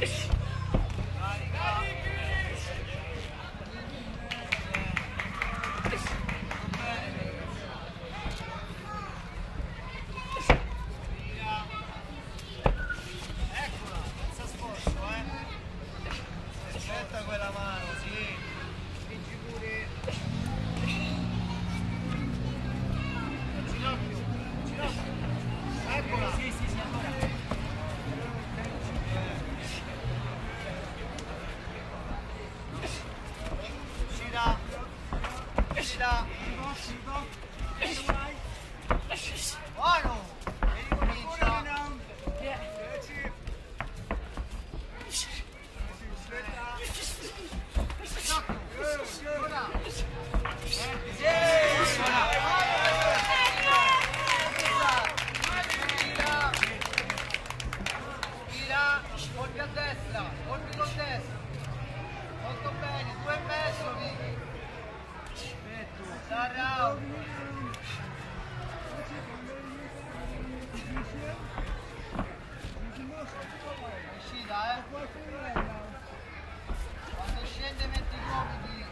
Quando scende metti i gomiti.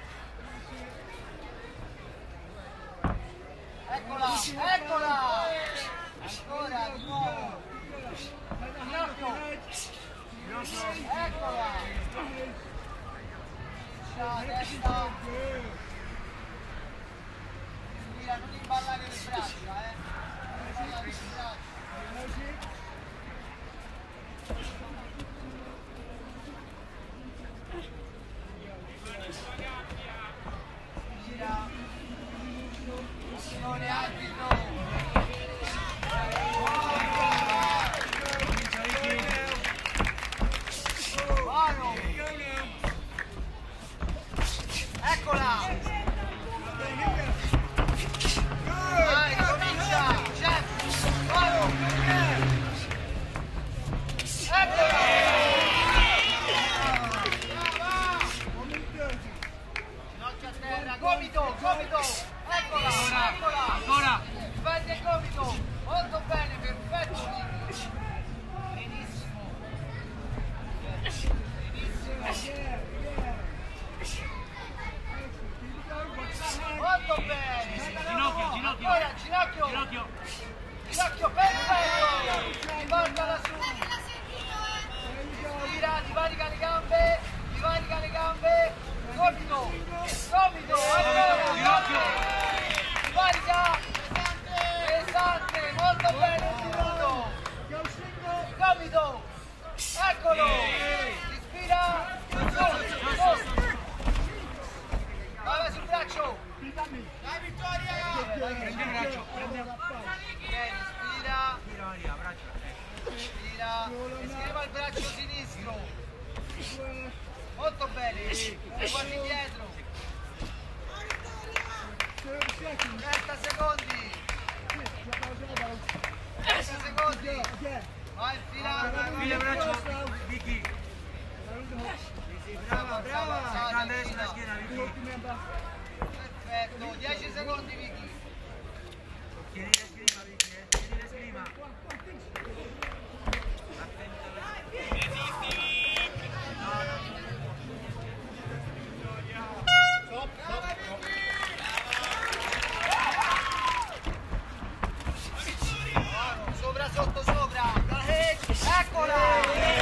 Eccola, eccola! Ancora, di nuovo. Eccola! Ciao, testa. Mira, non imballare le braccia, non imballare le braccia. Gira. Azione arbitro. Buono. Eccola. Vai, comincia. Chef. Buono. Eccola. Ginocchio a terra, gomito, gomito. Eccola, eccola. Ancora. Difende il gomito. Molto bene, perfetto. Benissimo. Molto bene. Ginocchio, ginocchio. Ancora, ginocchio. Ginocchio. Ginocchio, perfetto. Riportala su. Tira, divarica le gambe. Divarica le gambe. Gomito. Gomito. Ancora. Ginocchio. Divarica. Pesante. Molto bene. Un minuto. Gomito. Eccolo. Respira. Vai sul braccio. Dai Vittoria. Prendi il braccio. Prendi il braccio. Respira. Maria, braccio. Respira. Scriva il braccio sinistro. Molto bene. Guardi dietro. 30 secondi. 30 secondi. Vai, infila. Fila il braccio. Vicky. Brava, brava. Grande adesso la schiena, Vicky. Perfetto. 10 secondi, Vicky. Tieni la scrima, Vicky. Tieni la scrima. Sopra, sotto, sopra. Eccola.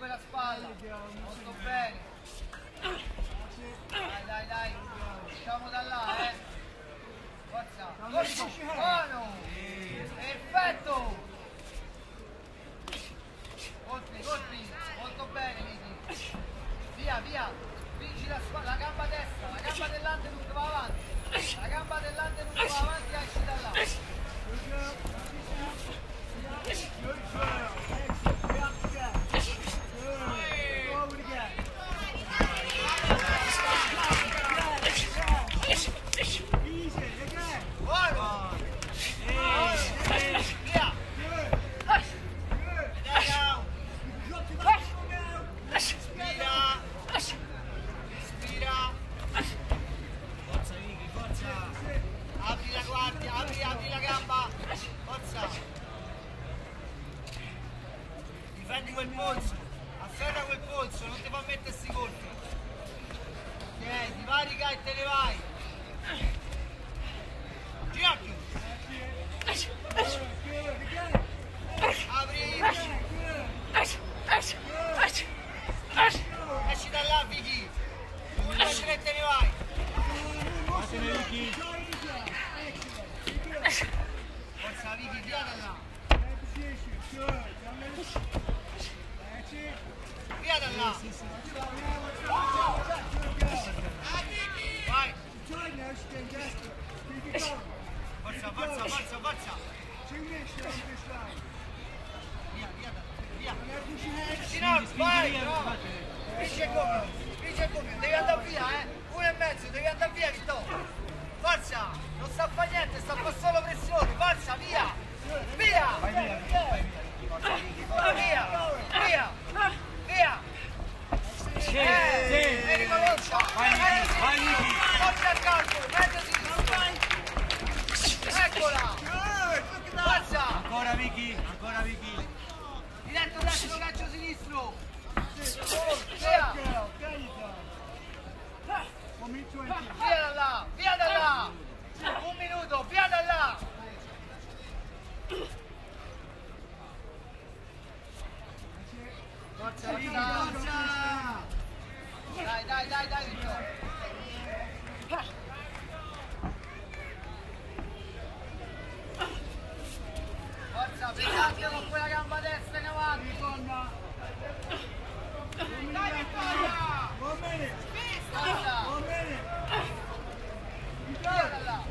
quella spalla. Molto bene. Dai. Usciamo da là, Forza. Buono. Perfetto. Colpi. Molto bene, Vicky. Via. Vinci la gamba destra, la gamba dell'Andenung va avanti. La gamba dell'Andenung va avanti e esci da là. Apri la gamba, forza, difendi quel polso, afferra quel polso, non ti fa mettersi colpi, ok, divarica e te ne vai, ginocchio, apri, esci da là Vicky, esci e te ne vai, forza Vicky, via da là. Via da là. Vai. Forza. Via. Ginocchio, vai. Vince il compito. Devi andare via, 1,5, devi andare via, Vittorio. Forza, non sta a fare niente, sta a fare solo pressione, forza, via! Vai via! E ricomincia! Forza a calcio, mezzo sinistro! Eccola! Forza! Ancora Vicky! Diretto destro, calcio sinistro! Via! Via da là! 1 minuto, via da là! Forza! Dai, Vittorio! Forza, pesante con quella gamba destra in avanti! Dai, Vittoria! Forza! Via da là!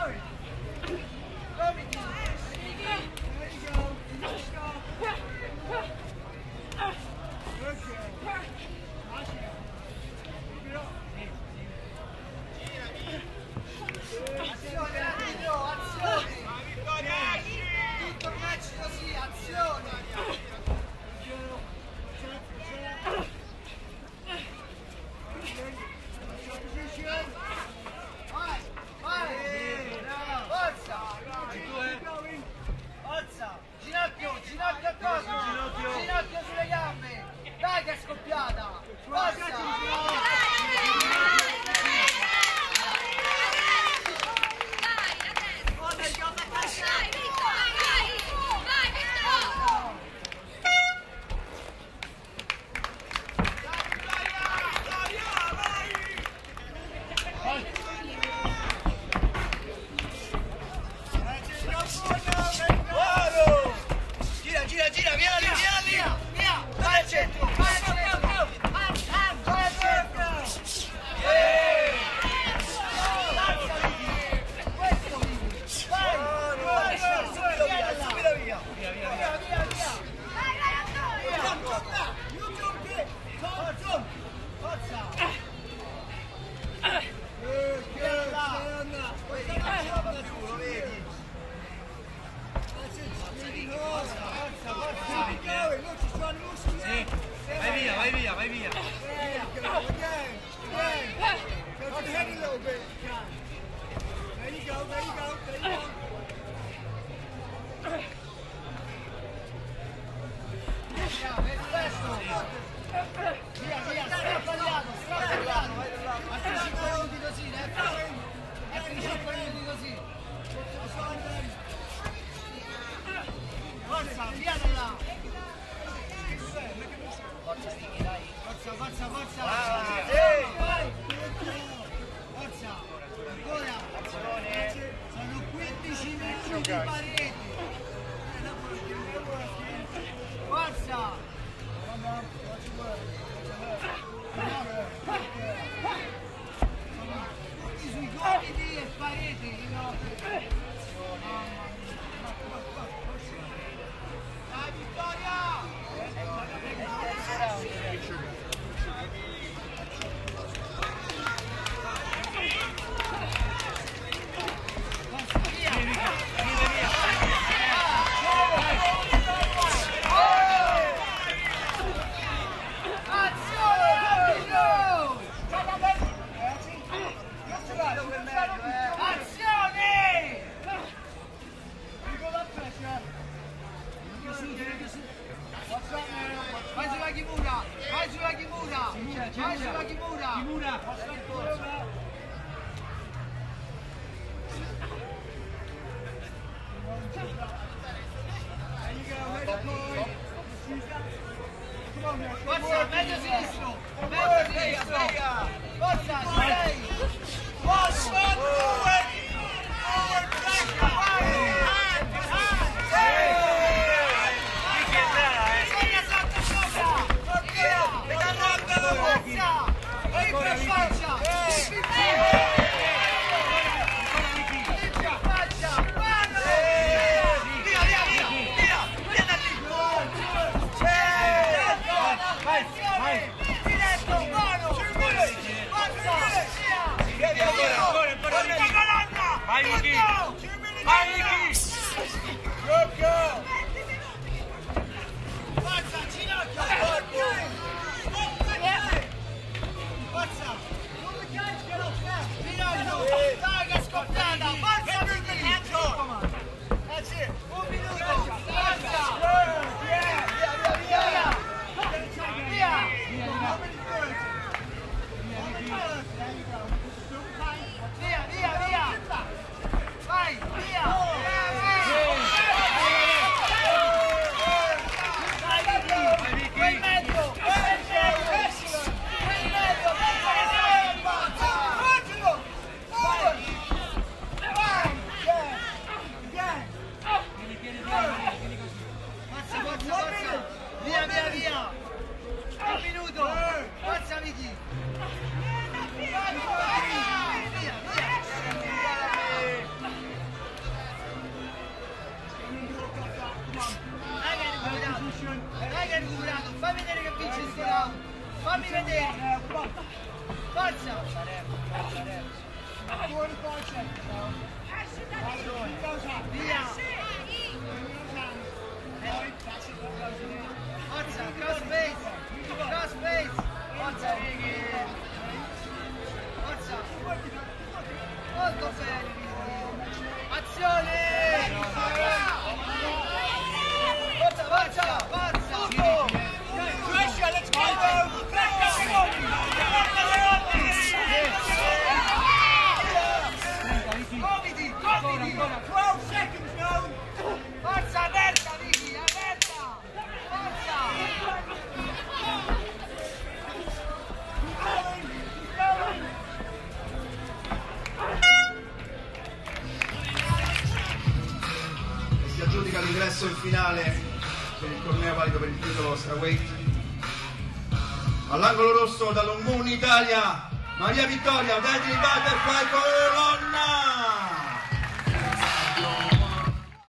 Gomiti! Azione! Tutto il match così, azione! Forza! Ginocchio a corpo! Ginocchio sulle gambe! Dai che è scoppiata! Forza! Gira, via lì! Vai al centro! Vai via! Via, strappagliato! A 5 minuti così, a 5 minuti così! Forza, via da là! Forza, Forza, forza! Forza! Ancora! Sono 15 metri di pareti! Forza! Tutti sui gomiti e pareti! Dai Vittoria! Vai sulla Kimura! Vai sulla Kimura! Vai sulla Kimura! Kimura! Forza, meglio sinistro! Meglio sinistro! Forza, 6! Forza, 2! Vai Vicky! Vai Vicky! Forza, ginocchio! Forza! Ginocchio! Dai che è scoppiata! Forza Vicky! Un minuto! Forza! Via! Vai, via! Quel mezzo! Forza! Via! Un minuto! Forza Vicky! Via! Dai che è recuperato, fammi vedere che vince sto round, fammi vedere, forza! Via! Forza, cross face! Forza Vicky! Forza! Molto bene! Azione! Forza! Let's go! 30 secondi! Gomiti! 12 seconds, no! Forza, aperta, Vicky, aperta! Forza! Si aggiudica l'ingresso in finale per il torneo valido per il titolo Straweight. All'angolo rosso da Longoni Italia, Maria Vittoria, Deadly Butterfly Colonna!